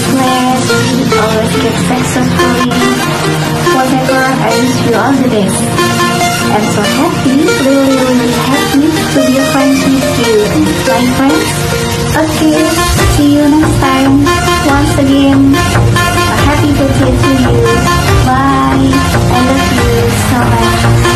blessed, always get successfully. Whatever, I wish you all the best. I'm so happy, really happy to be friends with you. My friends. Okay, see you next time. Once again, a happy birthday to you. Bye. I love you so much.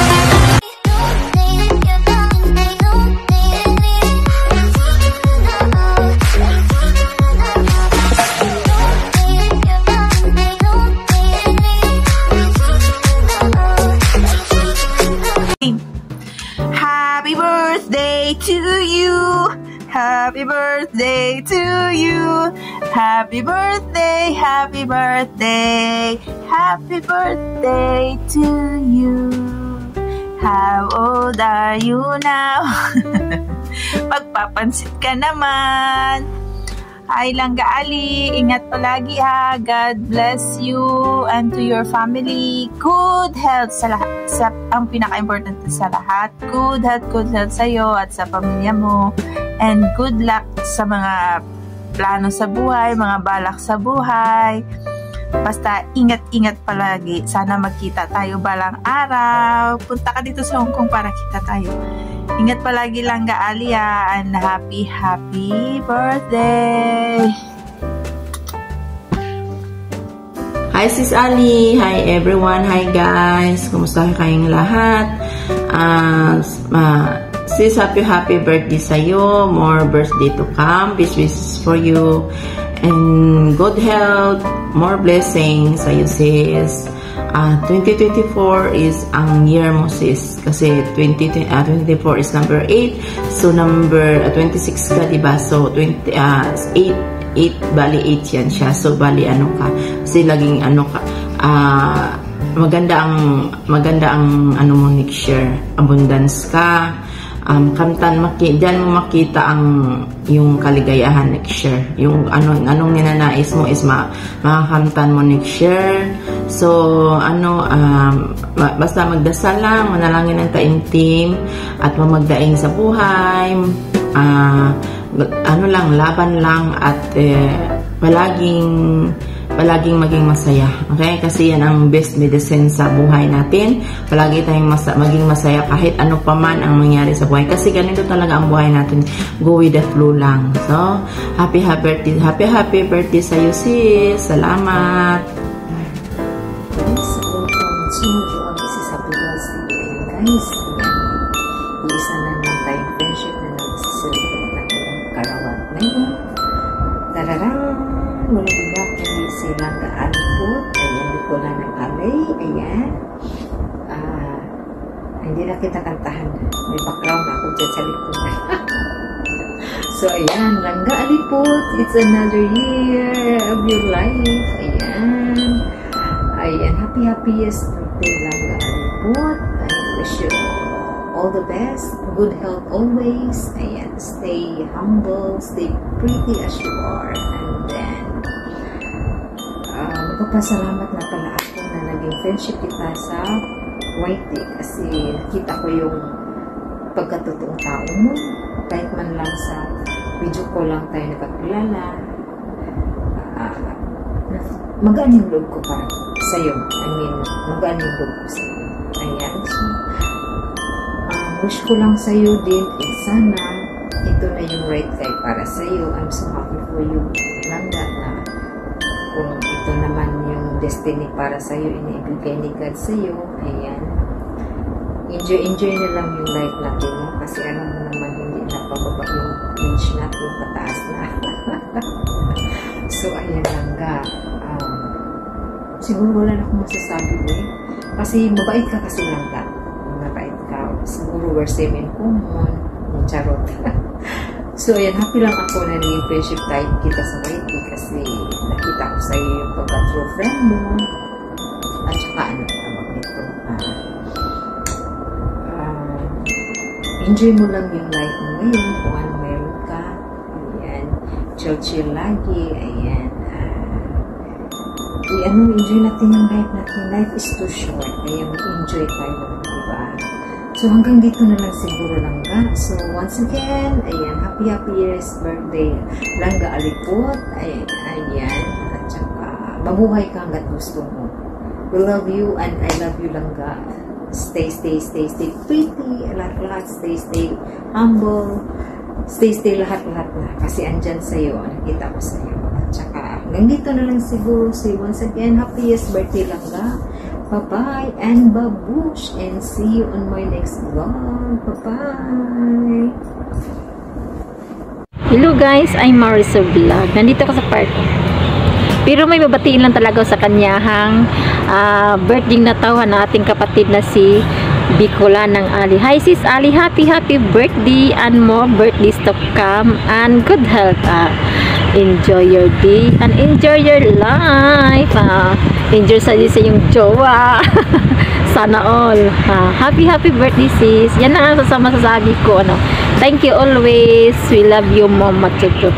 Happy birthday to you. Happy birthday to you. Happy birthday, happy birthday. Happy birthday to you. How old are you now? Pagpapansit ka naman. Hi Langga Ali, ingat palagi ha. God bless you and to your family. Good health sa lahat. Ang pinaka-importante sa lahat. Good health sa iyo at sa pamilya mo. And good luck sa mga plano sa buhay, mga balak sa buhay. Basta ingat-ingat palagi. Sana magkita tayo balang araw. Punta ka dito sa Hong Kong para kita tayo. Ingat palagi Langga Alia and happy birthday! Hi Sis Ali! Hi everyone! Hi guys! Kumusta kayong lahat? Sis, happy birthday sa'yo. More birthday to come. Best wishes for you. And good health. More blessings sa'yo sis. 2024 is ang year mo sis kasi 2024 is number 8, so number 26 ka diba, so 8 bali 8 yan siya, so bali ano ka kasi laging ano ka, maganda ang ano mo next year, abundance ka, diyan mo makita ang yung kaligayahan next year. Yung anong ninanais mo is makakamtan mo next year. So, basta magdasal lang, manalangin ng taimtim, at mamagdaing sa buhay, laban lang, at palaging maging masaya. Okay? Kasi yan ang best medicine sa buhay natin. Palagi tayong maging masaya kahit ano pa man ang mangyari sa buhay. Kasi ganito talaga ang buhay natin. Go with the flow lang. So, happy birthday sa iyo sis. Salamat. Guys, isa na lang tayong friendship na nag-celebrate natin ang karawan. Ngayon, tararang, mula diba kami silang kaalipot, ayan, di ko lang ng alay, ayan. Hindi na kita kantahan, may background ako dyan sa likod. So, ayan, Langga Alipot, it's another year of your life, ayan, happiest birthday, Langga Alipot. Wish you all the best, good health always, and stay humble, stay pretty as you are, and then magpapasalamat na pala ako na naging friendship kita sa YT kasi nakita ko yung pagkatotoong tao mo, kahit man lang sa video call lang tayo nakakilala. Magaan yung loob ko para sa'yo, magaan yung loob ko sa'yo. Ayan, so wish ko lang sa'yo din sana ito na yung right guy para sa'yo. I'm so happy for you, Langga, na kung ito naman yung destiny para sa'yo, inibigay ni God sa'yo. Ayan, enjoy na lang yung life natin, no? Kasi alam mo naman hindi na pababa yung age natin, pataas na. So ayan, Langga, siguro wala na akong masasabi kasi mabait ka kasi Langga. Mabait ka. Siguro we're same in common. Charot. So, ayan, happy lang ako na naging friendship type kita sa YT kasi nakita ko sa iyo yung pagka-true friend mo. At saka, tawag nito. Enjoy mo lang yung life mo ngayon kung ano meron ka. Ayan. Chill lagi. Ayan. Enjoy natin yung life natin. Life is too short. Kaya mag-enjoy tayo. Diba? So, hanggang dito na lang siguro Langga. So, once again, ayan, happiest birthday Langga Alipot. Ayan. At mabuhay ka hanggat gusto mo. We love you and I love you Langga. Stay pretty, lahat stay humble, stay lahat. Kasi andyan sa'yo, nakita ko sa'yo. At saka, hanggang dito na lang siguro. Say once again, happiest birthday Langga. Bye-bye and babush, and see you on my next vlog. Bye-bye. Hello guys, I'm Marisol Vlog. Nandito ako sa park. Pero may babatiin lang talaga sa kanyahang birthday na tawa na ating kapatid na si Bicolan ng Ali. Hi sis Ali, happy birthday and more birthdays to come and good health. Enjoy your day and enjoy your life. Enjoy sa yung jowa. Sana all. Happy birthday sis. Yan na ang masasabi ko. Thank you always. We love you Mama Tutut.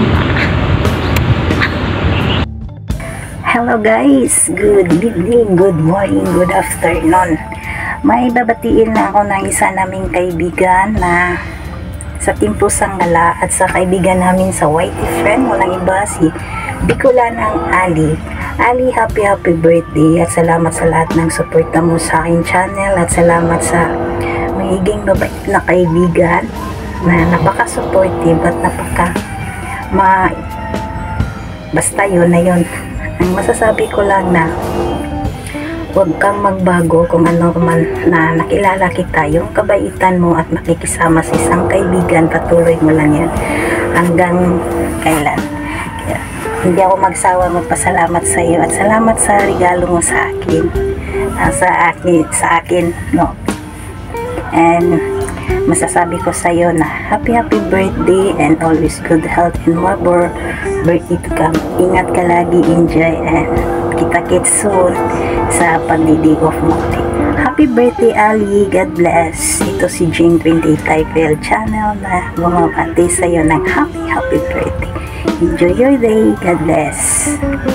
Hello guys, good evening, good morning, good afternoon. May babatiin na ako ng isa naming kaibigan na sa Team Pusang Ngala at sa kaibigan namin sa Whitey Friend, walang iba si Bicolan ng Ali. Ali, happy birthday at salamat sa lahat ng suporta mo sa aking channel at salamat sa magiging mabait na kaibigan na napaka-supportive at basta yun na yun. Ang masasabi ko lang na huwag kang magbago kung ano man na nakilala kita. Yung kabaitan mo at makikisama sa isang kaibigan, patuloy mo lang yan hanggang kailan. Kaya, hindi ako magsawa magpasalamat sa iyo at salamat sa regalo mo sa akin. Sa akin, no. And masasabi ko sa iyo na happy birthday and always good health and more birthday to come. Ingat ka lagi, enjoy, and kita-kits soon sa pagdi-day off mo. Happy birthday Ali, God bless. Ito si Jing 28 Typel channel na bumabati sa iyo ng happy birthday. Enjoy your day, God bless.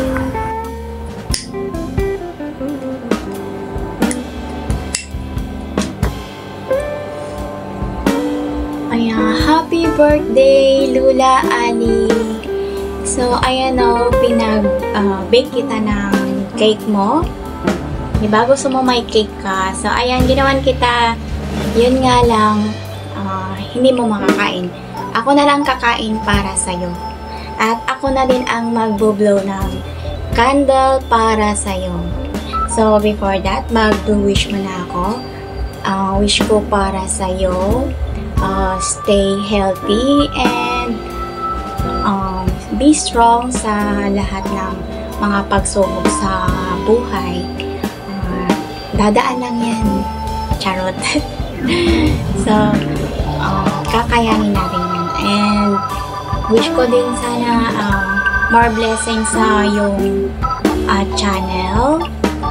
Happy birthday, Lula Ali. So, ayan o, pinag-bake kita ng cake mo. Diba, gusto mo may cake ka. So, ayan, ginawan kita. Yun nga lang, hindi mo makakain. Ako na lang kakain para sa'yo. At ako na din ang mag-blow ng candle para sa'yo. So, before that, mag-wish mo na ako. Wish ko para sa'yo. Stay healthy and be strong sa lahat ng mga pagsubok sa buhay. Dadaan lang yan. Charot. So, kakayanin natin yan. And wish ko din sana more blessings sa yung channel.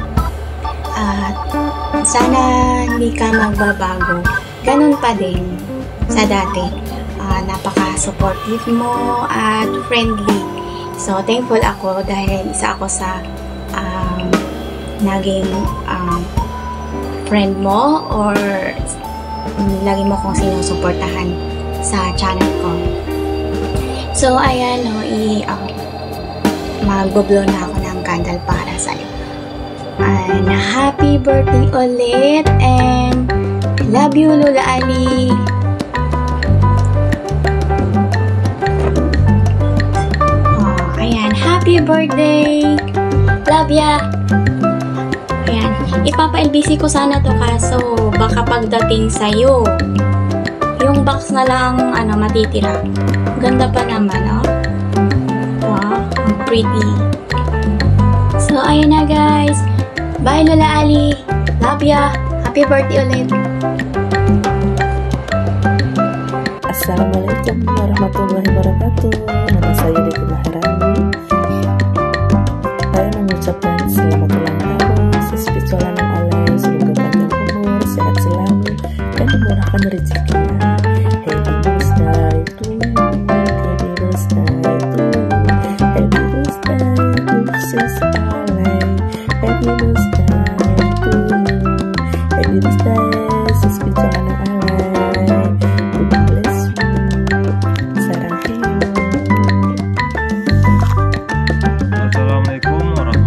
Sana hindi ka magbabago. Ganun pa din sa dati. Napaka-supportive mo at friendly. So, thankful ako dahil isa ako sa naging friend mo or lagi mo kong sinusuportahan sa channel ko. So, ayan, mag-blow na ako ng candle para sa'yo. And happy birthday ulit and love you, Lula Ali. Ayan, happy birthday. Love ya. Ayan, ipapa-LBC ko sana to kaso baka pagdating sa'yo, yung box na lang matitira. Ganda pa naman, oh. Wow, pretty. So, ayun na guys. Bye, Lula Ali. Love ya. Happy birthday ulit. Assalamualaikum warahmatullahi wabarakatuh. Nama saya Devi Maharani. Saya mengucapkan selamat ulang tahun Spiritualan yang alay. Semoga panjang umur, sehat selalu, dan dimurahkan rezekinya. Happy birthday to you. Happy birthday to you. Happy birthday to Sis Alay. Happy birthday to you. Happy birthday Sis Spiritualan yang alay. God bless you. Sarang. Assalamualaikum warahmatullahi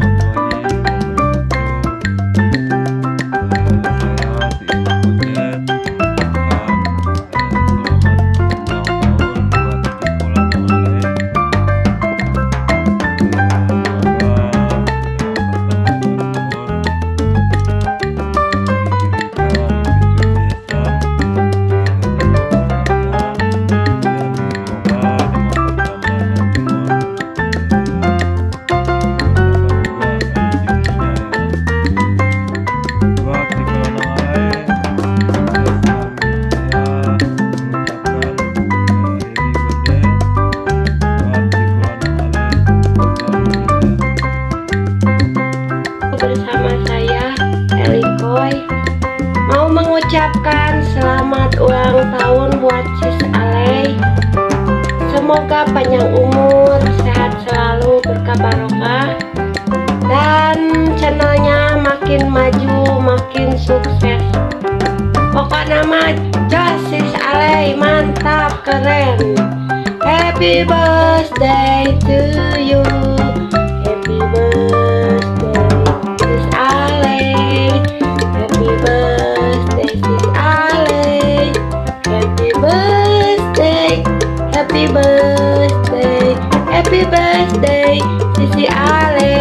mengucapkan selamat ulang tahun buat Sis Ale. Semoga panjang umur, sehat selalu, berkah barokah, dan channelnya makin maju, makin sukses. Pokoknya mah jos Sis Ale, mantap, keren. Happy birthday to you. Happy birthday Sis Ale. Happy birthday Sis Ale. Happy birthday. Happy birthday. Happy birthday Sisi Ale.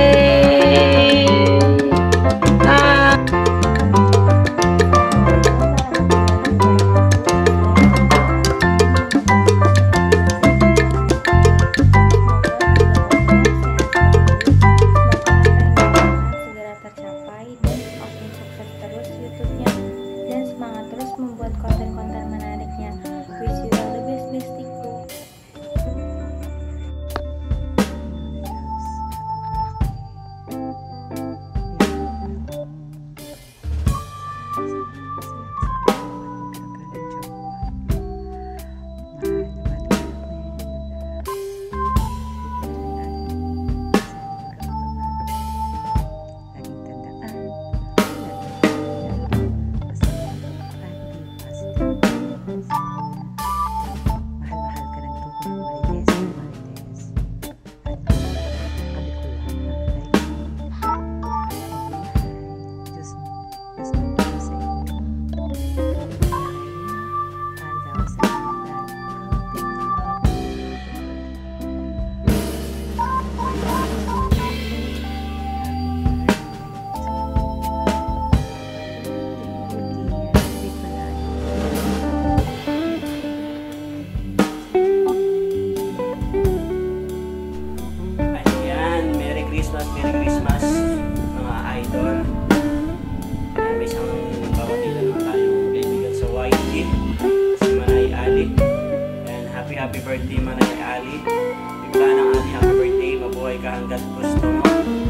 Merry Christmas mga idol. May isang babatilan naman tayong kaibigan sa YT, si Manay Ali. And happy birthday Manay Ali. Bigla ng Ali, happy birthday, mabuhay ka hanggat gusto mo.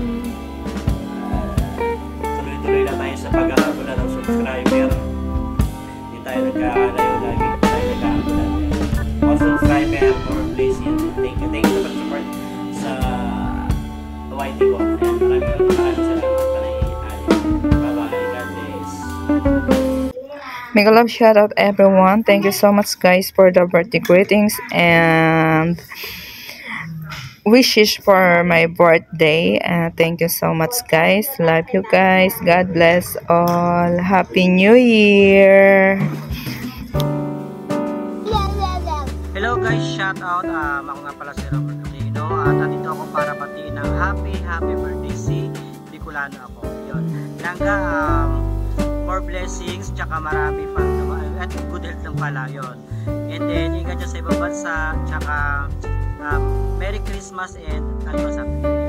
Tuloy-tuloy lang tayo sa pag-aabula ng subscriber. Hindi tayo nagkakalayo, lagi tayo nagkakabula. All subscriber for blessing. Thank you sa pag-support sa YT ko. Ayan, maraming salamat Manay Ali. Bye-bye, God bless. Mega love shout out everyone. Thank you so much guys for the birthday greetings and wishes for my birthday. Thank you so much guys. Love you guys. God bless all. Happy New Year. Hello guys, shout out. Ako nga pala si Robert Lino at nandito ako para batiin ng happy birthday si Bicolano ako. Yun. Langga, more blessings, tsaka marami pang at good health lang pala yun. And then, ingat dyan sa ibang bansa, tsaka Merry Christmas and Advance Happy New Year.